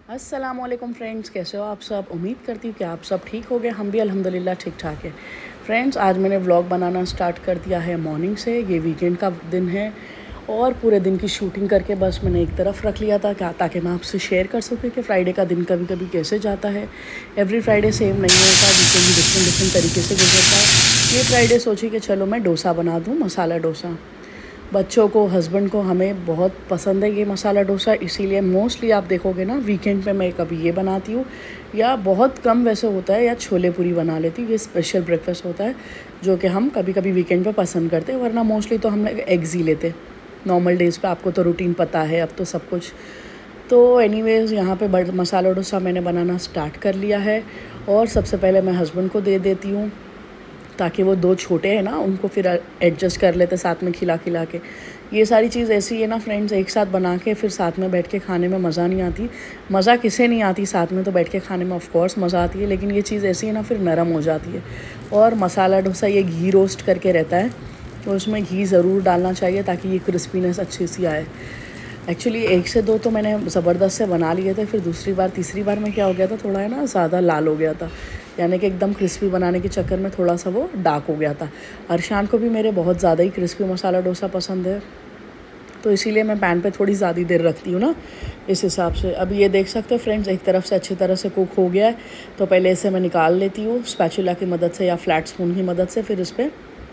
अस्सलामुअलैकुम फ्रेंड्स, कैसे हो आप सब। उम्मीद करती हूँ कि आप सब ठीक हो गए। हम भी अल्हम्दुलिल्लाह ठीक ठाक है। फ्रेंड्स, आज मैंने व्लॉग बनाना स्टार्ट कर दिया है मॉर्निंग से। ये वीकेंड का दिन है और पूरे दिन की शूटिंग करके बस मैंने एक तरफ रख लिया था ताकि मैं आपसे शेयर कर सकूँ कि फ़्राइडे का दिन कभी कभी कैसे जाता है। एवरी फ्राइडे सेम नहीं होता, वीकेंड डिफरेंट डिफरेंट तरीके से गुजरता है। ये फ्राइडे सोची कि चलो मैं डोसा बना दूँ, मसाला डोसा। बच्चों को, हस्बैंड को, हमें बहुत पसंद है ये मसाला डोसा, इसीलिए मोस्टली आप देखोगे ना वीकेंड पे मैं कभी ये बनाती हूँ या बहुत कम वैसे होता है या छोले पूरी बना लेती हूँ। ये स्पेशल ब्रेकफास्ट होता है जो कि हम कभी कभी वीकेंड पे पसंद करते हैं, वरना मोस्टली तो हम एग्स ही लेते नॉर्मल डेज़ पे। आपको तो रूटीन पता है अब तो सब कुछ। तो एनीवेज़ यहाँ पे बड़ा मसाला डोसा मैंने बनाना स्टार्ट कर लिया है और सबसे पहले मैं हस्बैंड को दे देती हूँ ताकि वो दो छोटे हैं ना, उनको फिर एडजस्ट कर लेते साथ में खिला खिला के। ये सारी चीज़ ऐसी है ना फ्रेंड्स, एक साथ बना के फिर साथ में बैठ के खाने में मज़ा नहीं आती। मज़ा किसे नहीं आती, साथ में तो बैठ के खाने में ऑफ कोर्स मज़ा आती है, लेकिन ये चीज़ ऐसी है ना फिर नरम हो जाती है। और मसाला डोसा ये घी रोस्ट करके रहता है तो उसमें घी ज़रूर डालना चाहिए ताकि ये क्रिस्पीनेस अच्छी सी आए। एक्चुअली एक से दो तो मैंने ज़बरदस्त से बना लिए थे, फिर दूसरी बार तीसरी बार में क्या हो गया था, थोड़ा है ना ज़्यादा लाल हो गया था, यानी कि एकदम क्रिस्पी बनाने के चक्कर में थोड़ा सा वो डार्क हो गया था। अरशान को भी मेरे बहुत ज़्यादा ही क्रिस्पी मसाला डोसा पसंद है, तो इसीलिए मैं पैन पे थोड़ी ज़्यादा देर रखती हूँ ना, इस हिसाब से। अभी ये देख सकते हो फ्रेंड्स, एक तरफ से अच्छी तरह से कुक हो गया है, तो पहले इसे मैं निकाल लेती हूँ स्पैचुला की मदद से या फ्लैट स्पून की मदद से। फिर इस पर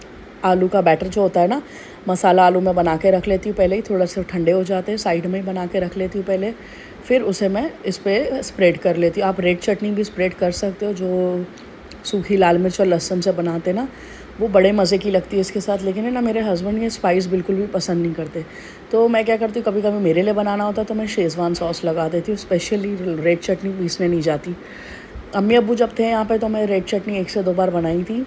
आलू का बैटर जो होता है ना, मसाला आलू में बना के रख लेती हूँ पहले ही, थोड़ा सा ठंडे हो जाते हैं, साइड में ही बना के रख लेती हूँ पहले। फिर उसे मैं इस पर स्प्रेड कर लेती हूँ। आप रेड चटनी भी स्प्रेड कर सकते हो, जो सूखी लाल मिर्च और लहसुन से बनाते ना, वो बड़े मज़े की लगती है इसके साथ। लेकिन है ना, मेरे हस्बैंड ये स्पाइस बिल्कुल भी पसंद नहीं करते, तो मैं क्या करती हूँ, कभी कभी मेरे लिए बनाना होता है तो मैं शेज़वान सॉस लगा देती हूँ। स्पेशली रेड चटनी पीसने नहीं जाती। अम्मी अब्बू जब थे यहाँ पे तो मैं रेड चटनी 1 से 2 बार बनाई थी,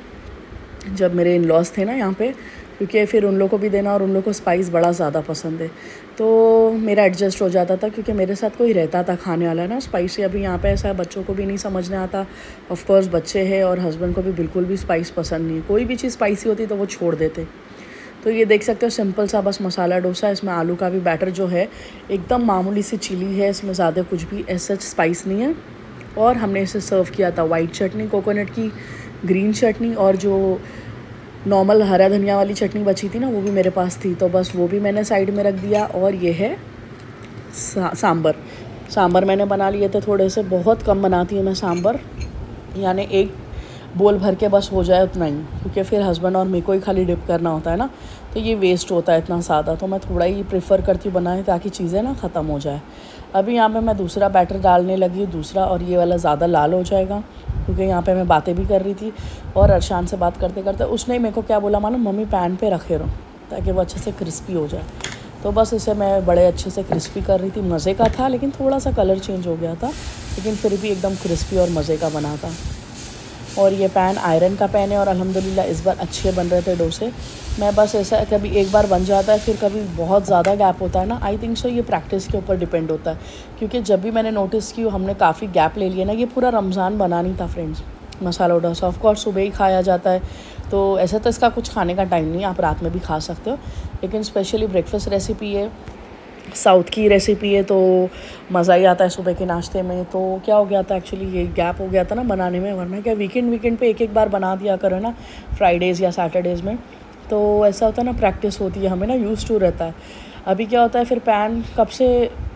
जब मेरे इन लॉज थे ना यहाँ पे, क्योंकि फिर उन लोगों को भी देना और उन लोगों को स्पाइस बड़ा ज़्यादा पसंद है, तो मेरा एडजस्ट हो जाता था क्योंकि मेरे साथ कोई रहता था खाने वाला ना स्पाइसी। अभी यहाँ पे ऐसा है, बच्चों को भी नहीं समझने आता, ऑफ कोर्स बच्चे हैं, और हस्बैंड को भी बिल्कुल भी स्पाइस पसंद नहीं है। कोई भी चीज़ स्पाइसी होती तो वो छोड़ देते। तो ये देख सकते हो सिंपल सा बस मसाला डोसा। इसमें आलू का भी बैटर जो है एकदम मामूली सी चिली है, इसमें ज़्यादा कुछ भी ऐसा स्पाइस नहीं है। और हमने इसे सर्व किया था वाइट चटनी, कोकोनट की, ग्रीन चटनी, और जो नॉर्मल हरा धनिया वाली चटनी बची थी ना, वो भी मेरे पास थी, तो बस वो भी मैंने साइड में रख दिया। और ये है सांभर मैंने बना लिए थे थोड़े से, बहुत कम बनाती हूँ मैं सांभर, यानी एक बोल भर के बस हो जाए उतना ही, क्योंकि फिर हस्बैंड और मेरे को ही खाली डिप करना होता है ना, तो ये वेस्ट होता है इतना ज़्यादा, तो मैं थोड़ा ही प्रेफर करती हूँ बनाए ताकि चीज़ें ना ख़त्म हो जाए। अभी यहाँ पे मैं दूसरा बैटर डालने लगी हूँ, दूसरा, और ये वाला ज़्यादा लाल हो जाएगा क्योंकि यहाँ पे मैं बातें भी कर रही थी और अरशान से बात करते करते उसने ही मेरे को क्या बोला मालूम, मम्मी पैन पे रखे रहो ताकि वो अच्छे से क्रिस्पी हो जाए। तो बस इसे मैं बड़े अच्छे से क्रिस्पी कर रही थी। मज़े का था, लेकिन थोड़ा सा कलर चेंज हो गया था, लेकिन फिर भी एकदम क्रिस्पी और मज़े का बना था। और ये पैन आयरन का पैन है और अल्हम्दुलिल्लाह इस बार अच्छे बन रहे थे डोसे। मैं बस ऐसा कभी एक बार बन जाता है, फिर कभी बहुत ज़्यादा गैप होता है ना, आई थिंक सो ये प्रैक्टिस के ऊपर डिपेंड होता है, क्योंकि जब भी मैंने नोटिस की हमने काफ़ी गैप ले लिया ना, ये पूरा रमज़ान बना नहीं था friends masala dosa. Of course सुबह ही खाया जाता है, तो ऐसा तो इसका कुछ खाने का टाइम नहीं है, आप रात में भी खा सकते हो, लेकिन स्पेशली ब्रेकफास्ट रेसिपी है, साउथ की रेसिपी है, तो मज़ा ही आता है सुबह के नाश्ते में। तो क्या हो गया था एक्चुअली, ये गैप हो गया था ना बनाने में, वरना क्या वीकेंड पे एक एक बार बना दिया करो ना, फ्राइडेज़ या सैटरडेज़ में, तो ऐसा होता है ना, प्रैक्टिस होती है हमें ना, यूज़ टू रहता है। अभी क्या होता है, फिर पैन कब से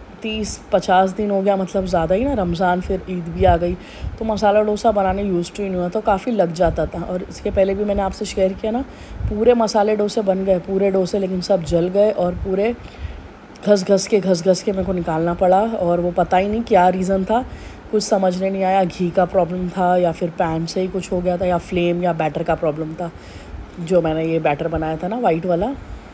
30-50 दिन हो गया, मतलब ज़्यादा ही ना, रमज़ान फिर ईद भी आ गई, तो मसाला डोसा बनाने यूज़ टू ही नहीं हुआ, तो काफ़ी लग जाता था। और इसके पहले भी मैंने आपसे शेयर किया ना, पूरे मसाले डोसे बन गए, पूरे डोसे, लेकिन सब जल गए और पूरे घस घस के मेरे को निकालना पड़ा, और वो पता ही नहीं क्या रीज़न था, कुछ समझने नहीं आया। घी का प्रॉब्लम था या फिर पैन से ही कुछ हो गया था, या फ्लेम या बैटर का प्रॉब्लम था। जो मैंने ये बैटर बनाया था ना वाइट वाला,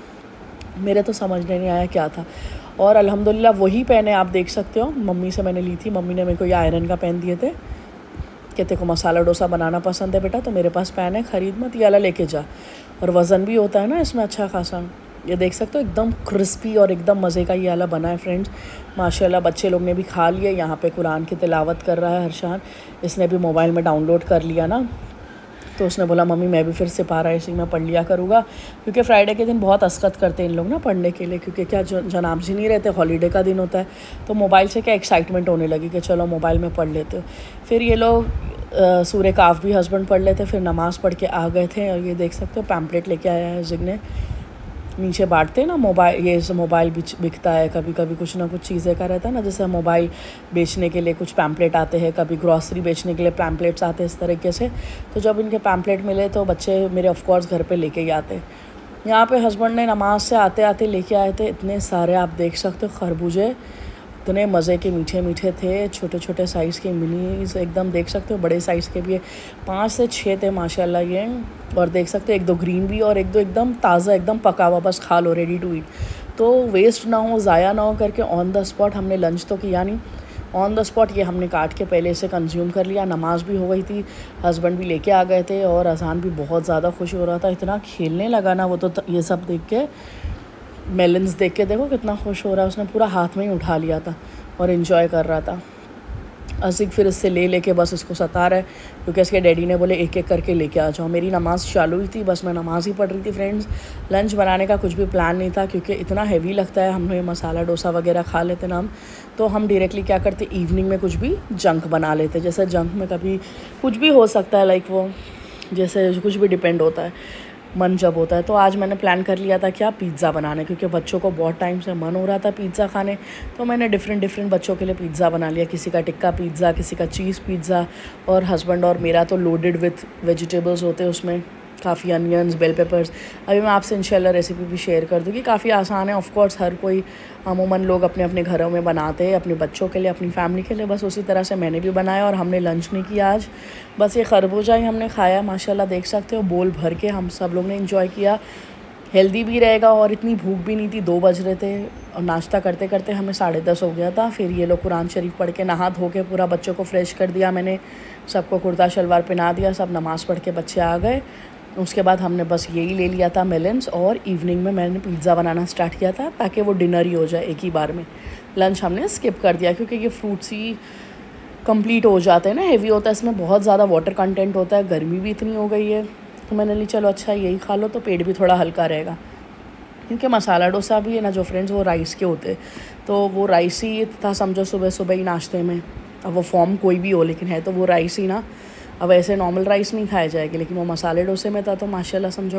मेरे तो समझने नहीं आया क्या था। और अल्हम्दुलिल्लाह वही पैन है, आप देख सकते हो, मम्मी से मैंने ली थी, मम्मी ने मेरे को ये आयरन का पैन दिए थे, कहते को मसाला डोसा बनाना पसंद है बेटा, तो मेरे पास पैन है, ख़रीद मत, ये वाला लेके जा। और वज़न भी होता है ना इसमें अच्छा खासा। ये देख सकते हो एकदम क्रिस्पी और एकदम मज़े का ये वाला बना है फ्रेंड्स, माशाल्लाह। बच्चे लोग ने भी खा लिया। यहाँ पे कुरान की तिलावत कर रहा है हर्षान, इसने भी मोबाइल में डाउनलोड कर लिया ना, तो उसने बोला मम्मी मैं भी फिर से पारा इसी में पढ़ लिया करूँगा, क्योंकि फ्राइडे के दिन बहुत असकत करते हैं इन लोग ना पढ़ने के लिए, क्योंकि क्या जनाब जी नहीं रहते, हॉलीडे का दिन होता है, तो मोबाइल से क्या एक्साइटमेंट होने लगी कि चलो मोबाइल में पढ़ लेते हो। फिर ये लोग सूर्य काफ भी हस्बैंड पढ़ लेते, फिर नमाज़ पढ़ के आ गए थे। और ये देख सकते हो पैम्पलेट लेके आया है जिग ने, नीचे बांटते हैं ना मोबाइल, ये मोबाइल बिकता है, कभी कभी कुछ ना कुछ चीज़ें का रहता है ना, जैसे मोबाइल बेचने के लिए कुछ पैम्पलेट आते हैं, कभी ग्रॉसरी बेचने के लिए पैम्पलेट्स आते हैं, इस तरीके से। तो जब इनके पैम्पलेट मिले तो बच्चे मेरे ऑफकोर्स घर पे लेके ही आते। यहाँ पे हस्बैंड ने नमाज से आते आते लेके आए थे इतने सारे, आप देख सकते हो खरबूजे, इतने मज़े के मीठे मीठे थे, छोटे छोटे साइज़ के मिनीज एकदम, देख सकते हो बड़े साइज़ के भी 5 से 6 थे माशाल्लाह ये। और देख सकते हो 1-2 ग्रीन भी और 1-2 एकदम ताज़ा, एकदम पका हुआ, बस खा लो, रेडी टू ईट। तो वेस्ट ना हो, ज़ाया ना हो करके ऑन द स्पॉट हमने लंच तो किया नहीं, ऑन द स्पॉट ये हमने काट के पहले से कंज्यूम कर लिया। नमाज भी हो गई थी, हस्बैंड भी लेके आ गए थे और अजान भी बहुत ज़्यादा खुश हो रहा था, इतना खेलने लगा ना वो तो ये सब देख के, मेलन्स देख के देखो कितना खुश हो रहा है, उसने पूरा हाथ में ही उठा लिया था और इन्जॉय कर रहा था। असिक फिर इससे लेके बस इसको सता रहा है, क्योंकि इसके डैडी ने बोले एक एक करके लेके आ जाओ। मेरी नमाज़ चालू ही थी, बस मैं नमाज़ ही पढ़ रही थी फ्रेंड्स। लंच बनाने का कुछ भी प्लान नहीं था, क्योंकि इतना हैवी लगता है, हम लोग मसाला डोसा वगैरह खा लेते ना हम, तो हम डायरेक्टली क्या करते, इवनिंग में कुछ भी जंक बना लेते। जैसे जंक में कभी कुछ भी हो सकता है, लाइक वो जैसे कुछ भी डिपेंड होता है मन जब होता है। तो आज मैंने प्लान कर लिया था क्या, पिज़्ज़ा बनाने, क्योंकि बच्चों को बहुत टाइम से मन हो रहा था पिज़्ज़ा खाने। तो मैंने डिफरेंट बच्चों के लिए पिज़्ज़ा बना लिया, किसी का टिक्का पिज़्ज़ा, किसी का चीज़ पिज़्ज़ा, और हस्बैंड और मेरा तो लोडेड विथ वेजिटेबल्स होते हैं उसमें, काफ़ी अनियंस, बेल पेपर्स। अभी मैं आपसे इंशाल्लाह रेसिपी भी शेयर कर दूँगी, काफ़ी आसान है। ऑफ कोर्स हर कोई अमूमन लोग अपने अपने घरों में बनाते हैं, अपने बच्चों के लिए, अपनी फैमिली के लिए, बस उसी तरह से मैंने भी बनाया। और हमने लंच नहीं किया आज, बस ये खरबूजा ही हमने खाया माशाल्लाह, देख सकते हो बोल भर के हम सब लोग ने इंजॉय किया। हेल्दी भी रहेगा और इतनी भूख भी नहीं थी, 2 बज रहे थे और नाश्ता करते करते हमें 10:30 हो गया था। फिर ये लोग कुरान शरीफ पढ़ के नहा धो के पूरा बच्चों को फ्रेश कर दिया, मैंने सबको कुर्ता शलवार पहना दिया, सब नमाज़ पढ़ के बच्चे आ गए। उसके बाद हमने बस यही ले लिया था मेलन्स, और इवनिंग में मैंने पिज़्ज़ा बनाना स्टार्ट किया था ताकि वो डिनर ही हो जाए एक ही बार में। लंच हमने स्किप कर दिया क्योंकि ये फ्रूट्स ही कंप्लीट हो जाते हैं ना, हेवी होता है, इसमें बहुत ज़्यादा वाटर कंटेंट होता है, गर्मी भी इतनी हो गई है, तो मैंने ली चलो अच्छा यही खा लो तो पेट भी थोड़ा हल्का रहेगा। क्योंकि मसाला डोसा भी है ना जो फ्रेंड्स, वो राइस के होते, तो वो राइस ही था समझो सुबह सुबह ही नाश्ते में। अब वो फॉर्म कोई भी हो लेकिन है तो वो राइस ही ना, अब ऐसे नॉर्मल राइस नहीं खाया जाएगी, लेकिन वो मसाले डोसे में था तो माशाल्लाह समझो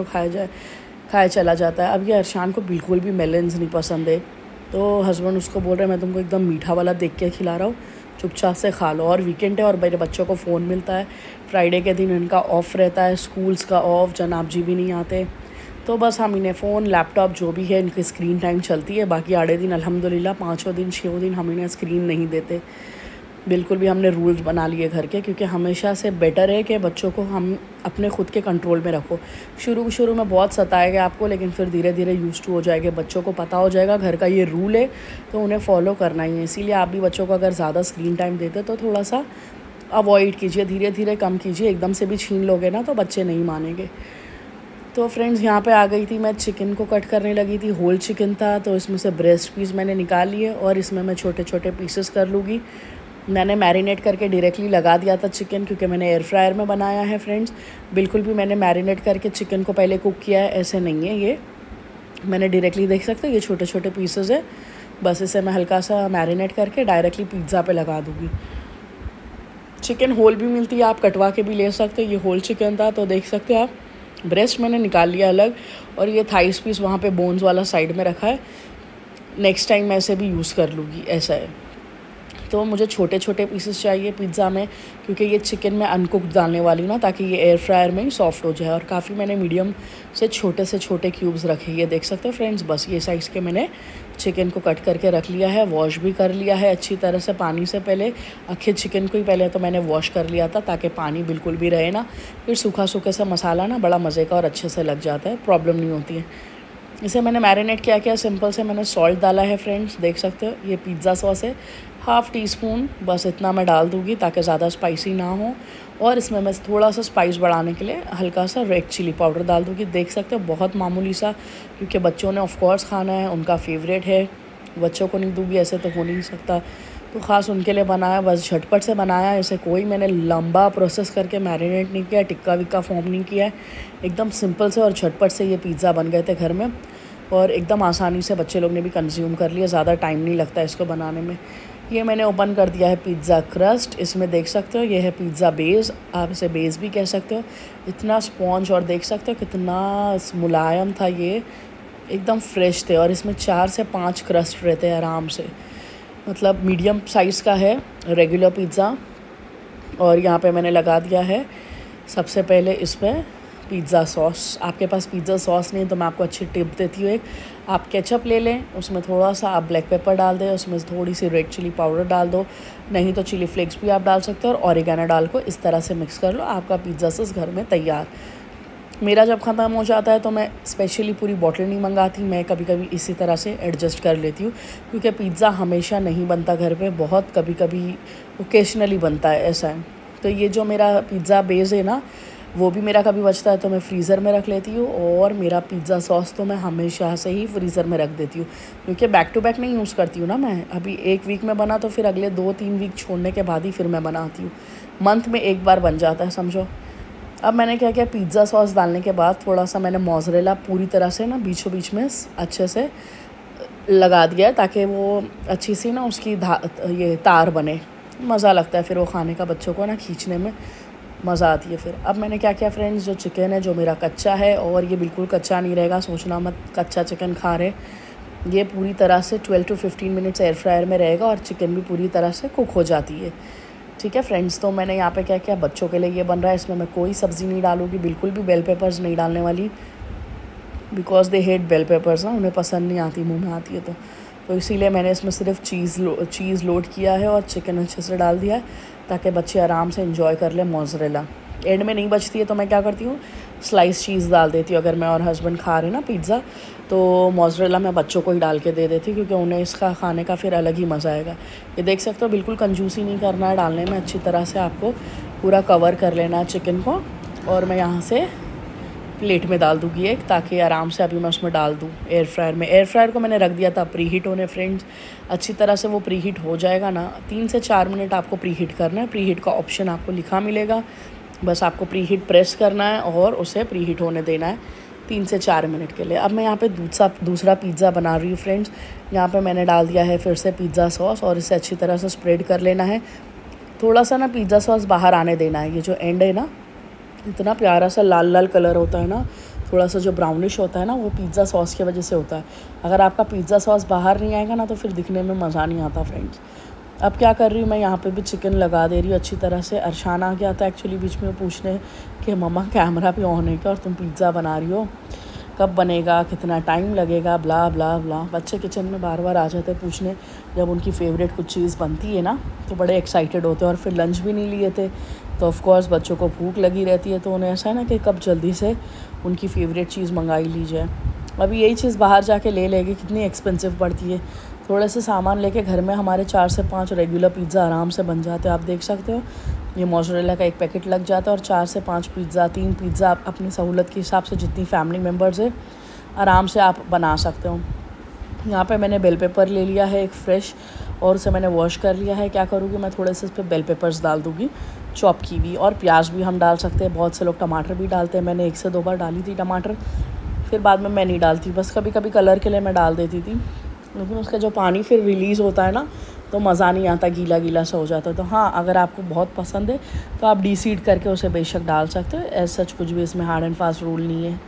खाया चला जाता है। अब ये अरशान को बिल्कुल भी मेलन्स नहीं पसंद है, तो हस्बैंड उसको बोल रहे हैं मैं तुमको एकदम मीठा वाला देख के खिला रहा हूँ, चुपचाप से खा लो। और वीकेंड है और मेरे बच्चों को फ़ोन मिलता है, फ्राइडे के दिन इनका ऑफ़ रहता है, स्कूल्स का ऑफ, जनाब जी भी नहीं आते, तो बस हम इन्हें फ़ोन लैपटॉप जो भी है इनकी स्क्रीन टाइम चलती है। बाकी 8 दिन अल्हम्दुलिल्लाह 5 दिन 6 दिन हम इन्हें स्क्रीन नहीं देते बिल्कुल भी। हमने रूल्स बना लिए घर के, क्योंकि हमेशा से बेटर है कि बच्चों को हम अपने ख़ुद के कंट्रोल में रखो। शुरू में बहुत सताएगा आपको, लेकिन फिर धीरे धीरे यूज़ टू हो जाएगा, बच्चों को पता हो जाएगा घर का ये रूल है तो उन्हें फॉलो करना ही है। इसीलिए आप भी बच्चों को अगर ज़्यादा स्क्रीन टाइम देते तो थोड़ा सा अवॉइड कीजिए, धीरे धीरे कम कीजिए, एकदम से भी छीन लोगे ना तो बच्चे नहीं मानेंगे। तो फ्रेंड्स यहाँ पे आ गई थी मैं, चिकन को कट करने लगी थी, होल चिकन था तो इसमें से ब्रेस्ट पीस मैंने निकाल लिए और इसमें मैं छोटे छोटे पीसेस कर लूँगी। मैंने मैरिनेट करके डायरेक्टली लगा दिया था चिकन, क्योंकि मैंने एयर फ्रायर में बनाया है फ्रेंड्स। बिल्कुल भी मैंने मैरिनेट करके चिकन को पहले कुक किया है ऐसे नहीं है, ये मैंने डायरेक्टली, देख सकते हो ये छोटे छोटे पीसेस है, बस इसे मैं हल्का सा मैरिनेट करके डायरेक्टली पिज़्ज़ा पे लगा दूँगी। चिकन होल भी मिलती है, आप कटवा के भी ले सकते हो, ये होल चिकन था तो देख सकते हो आप। ब्रेस्ट मैंने निकाल लिया अलग, और ये थाइस पीस वहाँ पे बोन्स वाला साइड में रखा है, नेक्स्ट टाइम मैं इसे भी यूज़ कर लूँगी, ऐसा है। तो मुझे छोटे छोटे पीसेस चाहिए पिज़्ज़ा में, क्योंकि ये चिकन में अनकुक्ड डालने वाली हूँ ना, ताकि ये एयर फ्रायर में ही सॉफ्ट हो जाए। और काफ़ी मैंने मीडियम से छोटे क्यूब्स रखे, ये देख सकते हो फ्रेंड्स। बस ये साइज़ के मैंने चिकन को कट करके रख लिया है, वॉश भी कर लिया है अच्छी तरह से पानी से पहले। आखिर चिकन को ही पहले तो मैंने वॉश कर लिया था ताकि पानी बिल्कुल भी रहे ना, फिर सूखा सा मसाला ना बड़ा मज़े का और अच्छे से लग जाता है, प्रॉब्लम नहीं होती है। इसे मैंने मैरिनेट किया सिंपल से मैंने सॉल्ट डाला है फ्रेंड्स, देख सकते हो ये पिज़्ज़ा सॉस है, 1/2 टीस्पून, बस इतना मैं डाल दूँगी ताकि ज़्यादा स्पाइसी ना हो। और इसमें मैं थोड़ा सा स्पाइस बढ़ाने के लिए हल्का सा रेड चिली पाउडर डाल दूँगी, देख सकते हो बहुत मामूली सा, क्योंकि बच्चों ने ऑफ कोर्स खाना है, उनका फेवरेट है, बच्चों को नहीं दूँगी ऐसे तो हो नहीं सकता। तो ख़ास उनके लिए बनाया, बस झटपट से बनाया। इसे कोई मैंने लंबा प्रोसेस करके मैरिनेट नहीं किया, टिक्का विक्का फॉर्म नहीं किया है। एकदम सिंपल से और झटपट से ये पिज़्ज़ा बन गए थे घर में, और एकदम आसानी से बच्चे लोग ने भी कंज्यूम कर लिया। ज़्यादा टाइम नहीं लगता इसको बनाने में। ये मैंने ओपन कर दिया है पिज़्ज़ा क्रस्ट। इसमें देख सकते हो ये है पिज़्ज़ा बेस, आप इसे बेस भी कह सकते हो। इतना स्पॉन्ज, और देख सकते हो कितना मुलायम था ये, एकदम फ्रेश थे। और इसमें 4 से 5 क्रस्ट रहते हैं आराम से, मतलब मीडियम साइज़ का है रेगुलर पिज़्ज़ा। और यहाँ पे मैंने लगा दिया है सबसे पहले इस पर पिज़्ज़ा सॉस। आपके पास पिज़्ज़ा सॉस नहीं है तो मैं आपको अच्छी टिप देती हूँ एक, आप केचप ले लें, उसमें थोड़ा सा आप ब्लैक पेपर डाल दें, उसमें थोड़ी सी रेड चिली पाउडर डाल दो, नहीं तो चिली फ्लेक्स भी आप डाल सकते हो, और ऑरिगेनो डाल को इस तरह से मिक्स कर लो, आपका पिज़्ज़ा सॉस घर में तैयार। मेरा जब ख़त्म हो जाता है तो मैं स्पेशली पूरी बॉटल नहीं मंगाती, मैं कभी कभी इसी तरह से एडजस्ट कर लेती हूँ, क्योंकि पिज़्ज़ा हमेशा नहीं बनता घर पे, बहुत कभी कभी ओकेशनली बनता है, ऐसा है। तो ये जो मेरा पिज़्ज़ा बेस है ना, वो भी मेरा कभी बचता है तो मैं फ्रीज़र में रख लेती हूँ, और मेरा पिज़्ज़ा सॉस तो मैं हमेशा से ही फ्रीज़र में रख देती हूँ, क्योंकि बैक टू बैक नहीं यूज़ करती हूँ ना मैं। अभी एक वीक में बना तो फिर अगले 2-3 वीक छोड़ने के बाद ही फिर मैं बनाती हूँ, मंथ में एक बार बन जाता है समझो। अब मैंने क्या किया, पिज़्ज़ा सॉस डालने के बाद थोड़ा सा मैंने मोज़रेला पूरी तरह से ना बीचों बीच में अच्छे से लगा दिया है, ताकि वो अच्छी सी ना उसकी ये तार बने, मज़ा लगता है फिर वो खाने का, बच्चों को ना खींचने में मज़ा आती है फिर। अब मैंने क्या किया फ्रेंड्स, जो चिकन है जो मेरा कच्चा है, और ये बिल्कुल कच्चा नहीं रहेगा, सोचना मत कच्चा चिकन खा रहे, ये पूरी तरह से 12 to 15 मिनट्स एयर फ्रायर में रहेगा, और चिकन भी पूरी तरह से कुक हो जाती है। ठीक है फ्रेंड्स, तो मैंने यहाँ पे क्या किया, बच्चों के लिए ये बन रहा है, इसमें मैं कोई सब्ज़ी नहीं डालूँगी, बिल्कुल भी बेल पेपर्स नहीं डालने वाली, because they hate bell peppers ना, उन्हें पसंद नहीं आती, मुंह में आती है तो इसीलिए मैंने इसमें सिर्फ चीज़ लोड किया है और चिकन अच्छे से डाल दिया है, ताकि बच्चे आराम से इंजॉय कर लें मोज़रेला। एंड में नहीं बचती है तो मैं क्या करती हूँ, स्लाइस चीज़ डाल देती हूँ। अगर मैं और हस्बैंड खा रहे ना पिज़्ज़ा, तो मोज़रेला मैं बच्चों को ही डाल के दे देती हूँ, क्योंकि उन्हें इसका खाने का फिर अलग ही मज़ा आएगा। ये देख सकते हो, बिल्कुल कंजूसी नहीं करना है डालने में, अच्छी तरह से आपको पूरा कवर कर लेना है चिकन को। और मैं यहाँ से प्लेट में डाल दूँगी एक, ताकि आराम से अभी मैं उसमें डाल दूँ एयर फ्रायर में। एयर फ्रायर को मैंने रख दिया था प्री हीट होने फ्रेंड्स, अच्छी तरह से वो प्री हीट हो जाएगा ना, 3 से 4 मिनट आपको प्री हीट करना है। प्री हीट का ऑप्शन आपको लिखा मिलेगा, बस आपको प्री हीट प्रेस करना है और उसे प्री हीट होने देना है 3 से 4 मिनट के लिए। अब मैं यहाँ पे दूसरा पिज़्ज़ा बना रही हूँ फ्रेंड्स। यहाँ पे मैंने डाल दिया है फिर से पिज़्ज़ा सॉस, और इसे अच्छी तरह से स्प्रेड कर लेना है। थोड़ा सा ना पिज़्ज़ा सॉस बाहर आने देना है, ये जो एंड है ना, इतना प्यारा सा लाल लाल कलर होता है ना, थोड़ा सा जो ब्राउनिश होता है ना, वो पिज़्ज़ा सॉस की वजह से होता है। अगर आपका पिज़्ज़ा सॉस बाहर नहीं आएगा ना, तो फिर दिखने में मज़ा नहीं आता फ्रेंड्स। अब क्या कर रही हूँ मैं, यहाँ पे भी चिकन लगा दे रही हूँ अच्छी तरह से। अरशान आ गया था एक्चुअली बीच में पूछने कि मम्मा कैमरा भी ऑन है क्या, और तुम पिज़्ज़ा बना रही हो, कब बनेगा, कितना टाइम लगेगा, ब्ला ब्ला ब्ला। बच्चे किचन में बार बार आ जाते हैं पूछने, जब उनकी फ़ेवरेट कुछ चीज़ बनती है ना तो बड़े एक्साइटेड होते हैं। और फिर लंच भी नहीं लिए थे, तो ऑफ़ कोर्स बच्चों को भूख लगी रहती है, तो उन्हें ऐसा है ना कि कब जल्दी से उनकी फ़ेवरेट चीज़ मंगाई ली जाए। अभी यही चीज़ बाहर जाके ले लेगी, कितनी एक्सपेंसिव पड़ती है। थोड़े से सामान लेके घर में हमारे 4 से 5 रेगुलर पिज़्ज़ा आराम से बन जाते हैं। आप देख सकते हो, ये मोज़रेला का एक पैकेट लग जाता है, और 4 से 5 पिज़्ज़ा, 3 पिज़्ज़ा आप अपनी सहूलत के हिसाब से, जितनी फैमिली मेम्बर्स है आराम से आप बना सकते हो। यहाँ पे मैंने बेल पेपर ले लिया है एक फ्रेश, और उसे मैंने वॉश कर लिया है। क्या करूँगी मैं, थोड़े से इस पर बेल पेपर्स डाल दूँगी चॉप की हुई, और प्याज भी हम डाल सकते हैं। बहुत से लोग टमाटर भी डालते हैं, मैंने 1 से 2 बार डाली थी टमाटर, फिर बाद में मैं नहीं डालती, बस कभी कभी कलर के लिए मैं डाल देती थी। लेकिन उसका जो पानी फिर रिलीज़ होता है ना, तो मज़ा नहीं आता, गीला गीला सा हो जाता है। तो हाँ, अगर आपको बहुत पसंद है तो आप डीसीड करके उसे बेशक डाल सकते हो, एज सच कुछ भी इसमें हार्ड एंड फास्ट रूल नहीं है।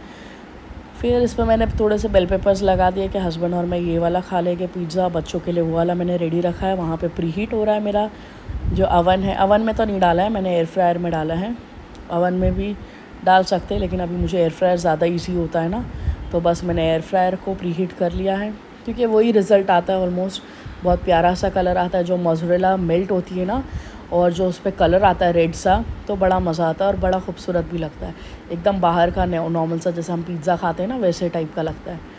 फिर इस पर मैंने थोड़े से बेल पेपर्स लगा दिए कि हस्बैंड और मैं ये वाला खा लेंगे पिज़्ज़ा, बच्चों के लिए वो वाला मैंने रेडी रखा है। वहाँ पे प्री हीट हो रहा है मेरा जो अवन है, अवन में तो नहीं डाला है मैंने, एयर फ्रायर में डाला है। अवन में भी डाल सकते हैं, लेकिन अभी मुझे एयर फ्रायर ज़्यादा ईजी होता है ना, तो बस मैंने एयर फ्रायर को प्री हीट कर लिया है, क्योंकि वही रिज़ल्ट आता है ऑलमोस्ट। बहुत प्यारा सा कलर आता है, जो मोज़रेला मेल्ट होती है ना, और जो उस पर कलर आता है रेड सा, तो बड़ा मज़ा आता है और बड़ा खूबसूरत भी लगता है। एकदम बाहर का नॉर्मल सा जैसे हम पिज़्ज़ा खाते हैं ना, वैसे टाइप का लगता है।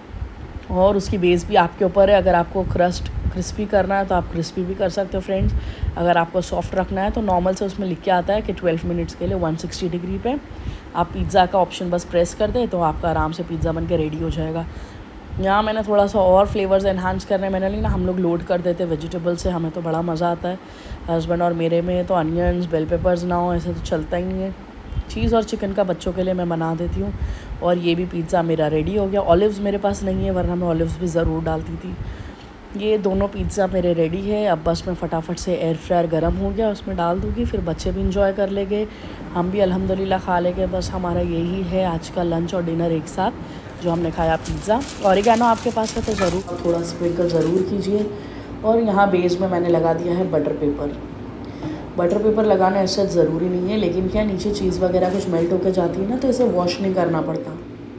और उसकी बेस भी आपके ऊपर है, अगर आपको क्रस्ट क्रिस्पी करना है तो आप क्रिस्पी भी कर सकते हो फ्रेंड्स। अगर आपको सॉफ्ट रखना है तो नॉर्मल से उसमें लिख के आता है कि 12 मिनट्स के लिए 160 डिग्री पे आप पिज़्ज़ा का ऑप्शन बस प्रेस कर दें, तो आपका आराम से पिज़्ज़ा बन के रेडी हो जाएगा। यहाँ मैंने थोड़ा सा और फ्लेवर्स एनहांस करने मैंने ली ना, हम लोग लोड कर देते वेजिटेबल से, हमें तो बड़ा मज़ा आता है हस्बैंड और मेरे में। तो अनियंस बेल पेपर्स ना हो ऐसे तो चलता ही नहीं है। चीज़ और चिकन का बच्चों के लिए मैं बना देती हूँ। और ये भी पिज़्ज़ा मेरा रेडी हो गया। ऑलिव्स मेरे पास नहीं है, वरना मैं ऑलिव्स भी ज़रूर डालती थी। ये दोनों पिज़्ज़ा मेरे रेडी है। अब बस मैं फटाफट से एयर फ्रायर गर्म हो गया, उसमें डाल दूँगी, फिर बच्चे भी इंजॉय कर लेंगे, हम भी अल्हम्दुलिल्लाह खा लेंगे। बस हमारा यही है आज का लंच और डिनर एक साथ जो हमने खाया पिज़्ज़ा। ऑरिगैनो आपके पास है तो ज़रूर थोड़ा स्प्रिंकल ज़रूर कीजिए। और यहाँ बेस में मैंने लगा दिया है बटर पेपर। बटर पेपर लगाना ऐसा ज़रूरी नहीं है, लेकिन क्या नीचे चीज़ वगैरह कुछ मेल्ट होकर जाती है ना, तो इसे वॉश नहीं करना पड़ता।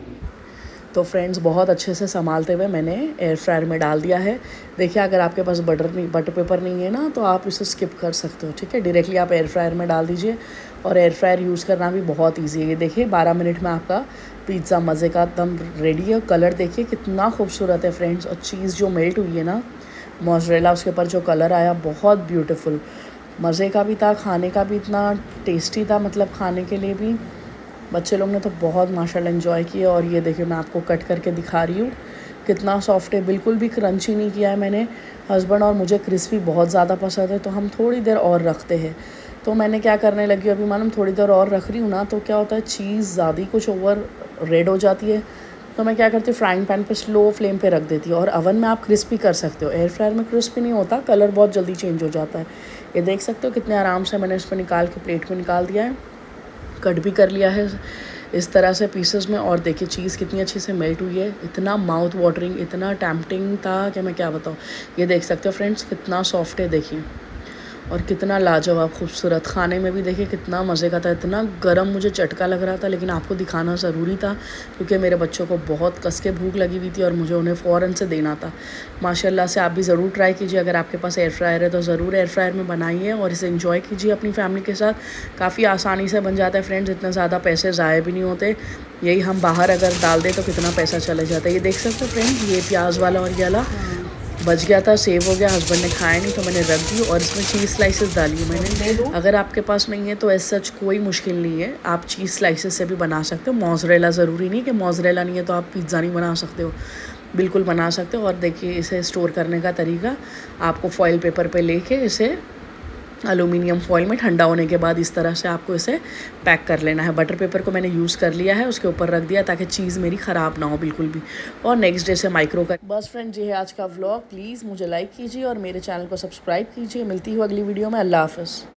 तो फ्रेंड्स बहुत अच्छे से संभालते हुए मैंने एयर फ्रायर में डाल दिया है। देखिए अगर आपके पास बटर पेपर नहीं है ना, तो आप इसे स्किप कर सकते हो, ठीक है। डायरेक्टली आप एयर फ्रायर में डाल दीजिए। और एयर फ्रायर यूज़ करना भी बहुत ईजी है। ये देखिए 12 मिनट में आपका पिज़्ज़ा मज़े का एकदम रेडी है। कलर देखिए कितना खूबसूरत है फ्रेंड्स। और चीज़ जो मेल्ट हुई है ना, मोज़रेला, उसके ऊपर जो कलर आया बहुत ब्यूटीफुल, मज़े का भी था, खाने का भी इतना टेस्टी था, मतलब खाने के लिए भी। बच्चे लोग ने तो बहुत माशाल्लाह एंजॉय किया। और ये देखिए मैं आपको कट करके दिखा रही हूँ कितना सॉफ्ट है, बिल्कुल भी क्रंची नहीं किया है मैंने। हस्बैंड और मुझे क्रिस्पी बहुत ज़्यादा पसंद है, तो हम थोड़ी देर और रखते हैं। तो मैंने क्या करने लगी अभी मालूम, थोड़ी देर और रख रही हूँ ना, तो क्या होता है चीज़ ज़्यादा ही कुछ ओवर रेड हो जाती है। तो मैं क्या करती हूँ, फ्राइंग पैन पे स्लो फ्लेम पे रख देती हूँ। और अवन में आप क्रिस्पी कर सकते हो, एयर फ्रायर में क्रिस्पी नहीं होता, कलर बहुत जल्दी चेंज हो जाता है। ये देख सकते हो कितने आराम से मैंने इस पर निकाल के प्लेट में निकाल दिया है। कट भी कर लिया है इस तरह से पीसेस में। और देखिए चीज़ कितनी अच्छी से मेल्ट हुई है। इतना माउथ वाटरिंग, इतना टेम्पटिंग था कि मैं क्या बताऊँ। ये देख सकते हो फ्रेंड्स कितना सॉफ्ट है, देखिए। और कितना लाजवाब खूबसूरत, खाने में भी देखिए कितना मज़े का था। इतना गरम मुझे चटका लग रहा था, लेकिन आपको दिखाना ज़रूरी था क्योंकि मेरे बच्चों को बहुत कस के भूख लगी हुई थी और मुझे उन्हें फ़ौरन से देना था। माशाल्लाह से आप भी ज़रूर ट्राई कीजिए। अगर आपके पास एयर फ्रायर है तो ज़रूर एयर फ्रायर में बनाइए और इसे इंजॉय कीजिए अपनी फैमिली के साथ। काफ़ी आसानी से बन जाता है फ्रेंड्स, इतने ज़्यादा पैसे ज़ाया भी नहीं होते। यही हम बाहर अगर डाल दें तो कितना पैसा चले जाता है। ये देख सकते हो फ्रेंड्स, ये प्याज वाला और ये वाला बच गया था, सेव हो गया, हस्बैंड ने खाया नहीं तो मैंने रख दी। और इसमें चीज़ स्लाइसेस डाली है मैंने। अगर आपके पास नहीं है तो ऐसा सच कोई मुश्किल नहीं है, आप चीज़ स्लाइसेस से भी बना सकते हो। मोज़रेला ज़रूरी नहीं कि मोज़रेला नहीं है तो आप पिज़्ज़ा नहीं बना सकते हो, बिल्कुल बना सकते हो। और देखिए इसे स्टोर करने का तरीका, आपको फॉइल पेपर पे लेके इसे एलुमिनियम फॉइल में ठंडा होने के बाद इस तरह से आपको इसे पैक कर लेना है। बटर पेपर को मैंने यूज़ कर लिया है, उसके ऊपर रख दिया ताकि चीज़ मेरी ख़राब ना हो बिल्कुल भी। और नेक्स्ट डे से माइक्रो कर। बस फ्रेंड्स ये है आज का व्लॉग। प्लीज़ मुझे लाइक कीजिए और मेरे चैनल को सब्सक्राइब कीजिए। मिलती हूँ अगली वीडियो में। अल्लाह हाफ़िज़।